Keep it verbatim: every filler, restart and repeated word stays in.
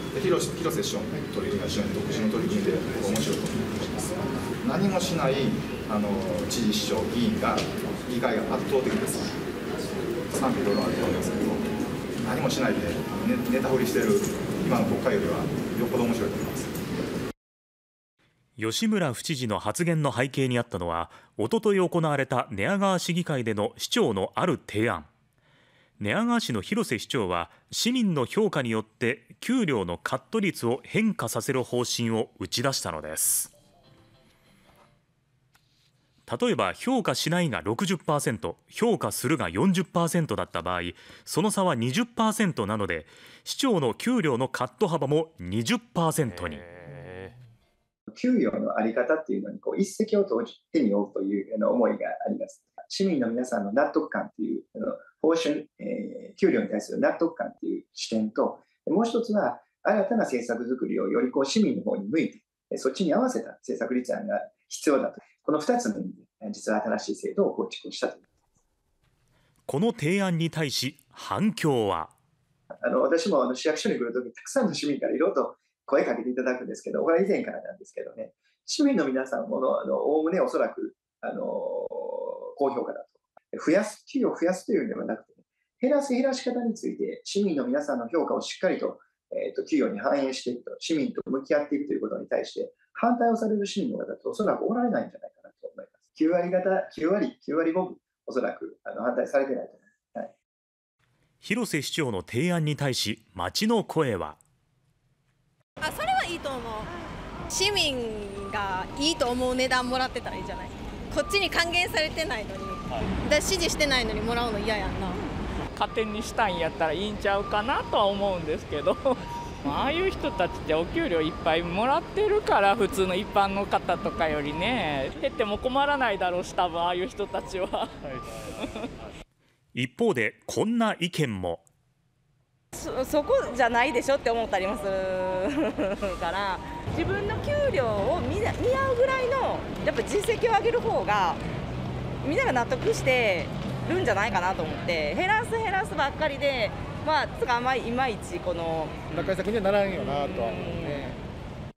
で広瀬広瀬市長の取り組みは非常に独自の取り組みで面白いと思います。何もしないあの知事、市長、議員が議会が圧倒的です。賛否いろいろあると思いますけど、何もしないでネネタ振りしてる今の国会よりはよっぽど面白いと思います。 吉村府知事の発言の背景にあったのは、おととい行われた寝屋川市議会での市長のある提案。寝屋川市の広瀬市長は、市民の評価によって給料のカット率を変化させる方針を打ち出したのです。例えば評価しないが ろくじゅっパーセント、評価するが よんじゅっパーセント だった場合、その差は にじゅっパーセント なので、市長の給料のカット幅も にじゅっパーセント に。 給与の在り方っていうのにこう一石を投じてみようという思いがあります。市民の皆さんの納得感という報酬、えー、給料に対する納得感という視点と、もう一つは新たな政策作りをよりこう市民の方に向いて、そっちに合わせた政策立案が必要だと、このふたつの意味で実は新しい制度を構築したと。 この提案に対し反響は。 あの私もあの市役所に来るとき、たくさんの市民からいろいろと声かけていただくんですけど、これは以前からなんですけどね、市民の皆さんもおおむねおそらくあの高評価だと。増やす、給与を増やすというのではなくて、ね、減らす減らし方について市民の皆さんの評価をしっかりと、えー、と給与に反映していくと、市民と向き合っていくということに対して反対をされる市民の方っておそらくおられないんじゃないかなと思います。きゅう割方、きゅう割、きゅう割ごぶ、おそらくあの反対されてないと思います。はい、 広瀬市長の提案に対し町の声は。 あ、それはいいと思う。市民がいいと思う値段もらってたらいいじゃない。こっちに還元されてないのに、はい、だ指示してないのにもらうの嫌やんな。 勝手にしたいんやったらいいんちゃうかなとは思うんですけどああいう人たちってお給料いっぱいもらってるから、普通の一般の方とかよりね、減っても困らないだろうし、多分ああいう人たちは一方でこんな意見も。 そ, そこじゃないでしょって思ったりもするから自分の給料を見, 見合うぐらいのやっぱ実績を上げる方がみんなが納得してるんじゃないかなと思って、減らす減らすばっかりで、まあつかまいまいちこの打開策にはならんよなとは思うね。